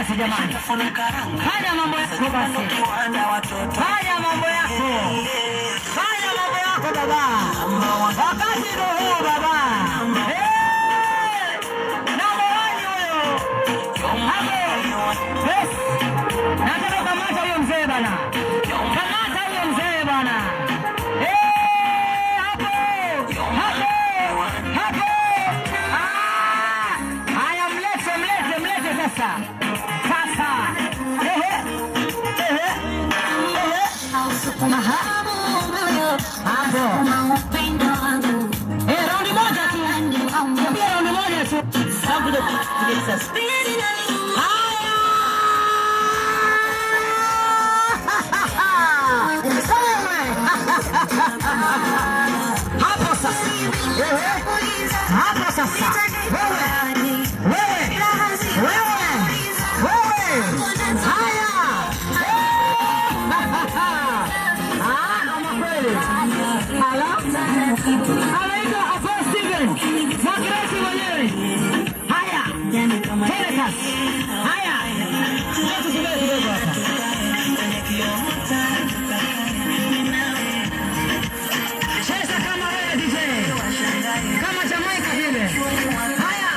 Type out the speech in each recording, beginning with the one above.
basi jamani. Fanya mambo yako basi. Fanya mambo yako. Fanya mambo yako baba. Wakati ndio huo baba. Na mwani huyo. Hapo. Yes. Nataka kamata huyo mzee bana. Kamata huyo mzee bana. Hapo. Hapo. Hapo. Haya mlete sasa. Sasa. Hapo. Raundi moja tu. Raundi moja tu. Sababu ndio sasa. Hapo sasa. Hapo sasa. Wewe. Haya. Ama kweli. Anaitwa Afro Steven. Magresi mwenyewe. Haya. Telekas. Haya. Kidogo hapa. Cheza kama wewe DJ. Kama Jamaica vile. Haya.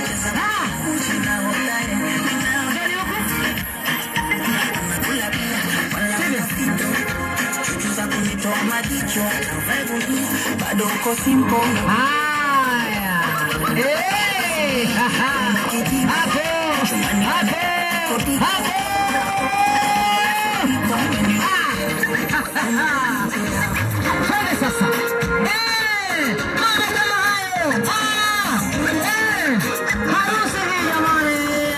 Bado uko simple. Haya. Hapo. Twende sasa. Mambo kama hayo. Harusi hii jamani.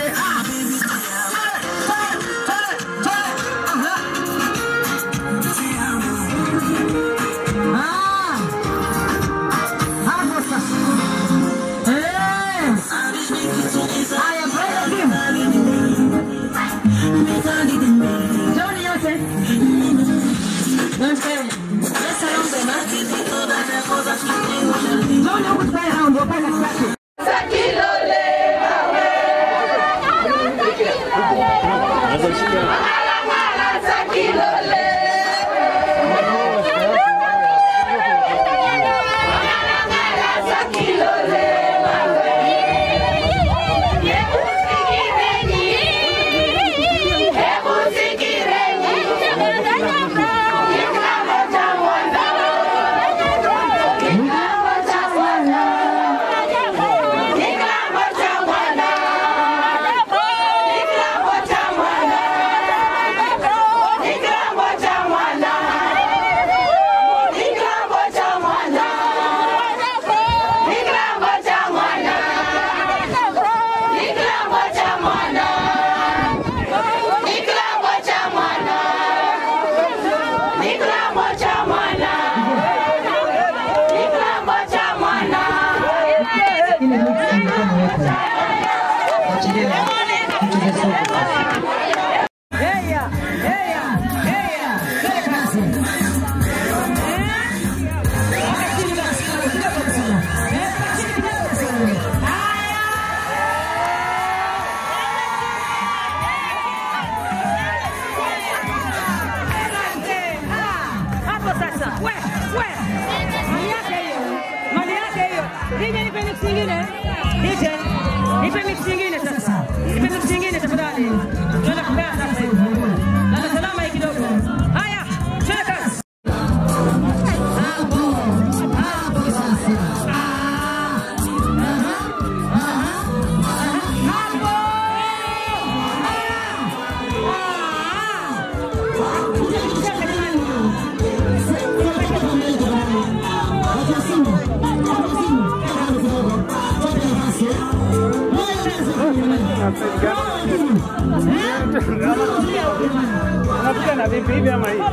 Napigana vipi hivi ama hivi?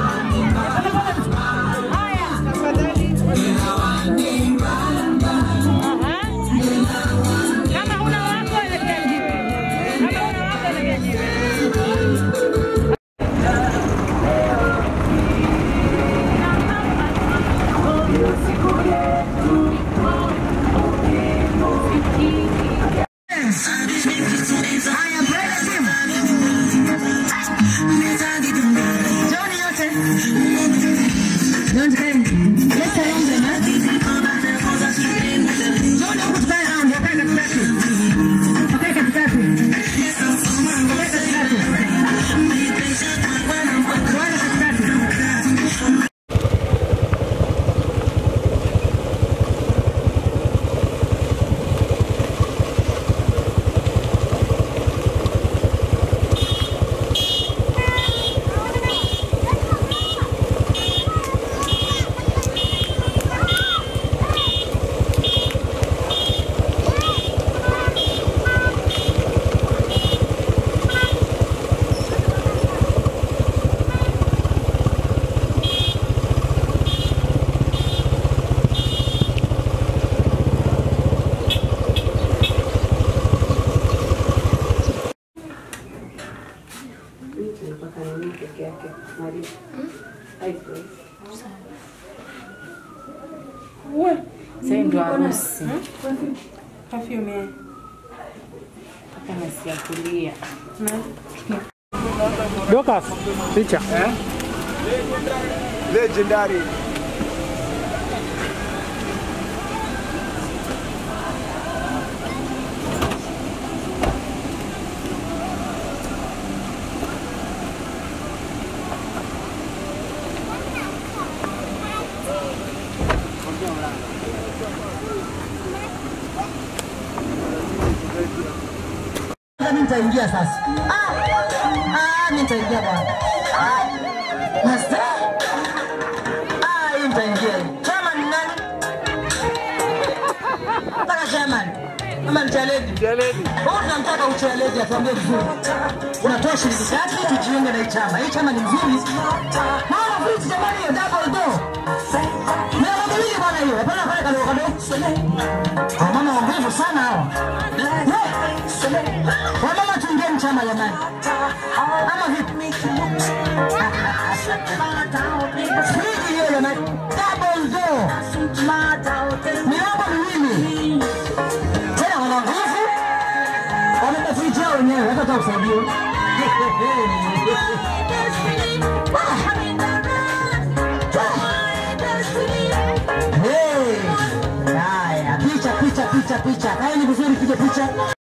Kama una wako elekea jiwe. Kama una wako elekea jiwe. I am ready. Hadi. Haiko. Wewe, sasa ndo harusi. Perfume. Kama siakulia. Dokas, picha. Legendary. Nitaingia sasa. Nitaingia bwana. Basta. Nitaingia. Chairman nani? Nataka chairman. Kama mchaledi. Jaledi. Tunamtaka uchaledi atuambie vizuri. Unatoa shilingi ngapi tujiunge na hii chama? Hii chama ni nzuri. Mama vipi jamani hiyo double door. Mama mbili bwana hiyo. Hapana pale kadogo kadogo. Mama wangu sana hao. Wamama tuingie mchama jamani. Ama vipi? Friji hiyo jamani. Double door. Milango miwili. Tena wana nguvu. Wameka friji yao wenyewe. Hata usaidio. Haya, picha. Kaeni vizuri, piga picha.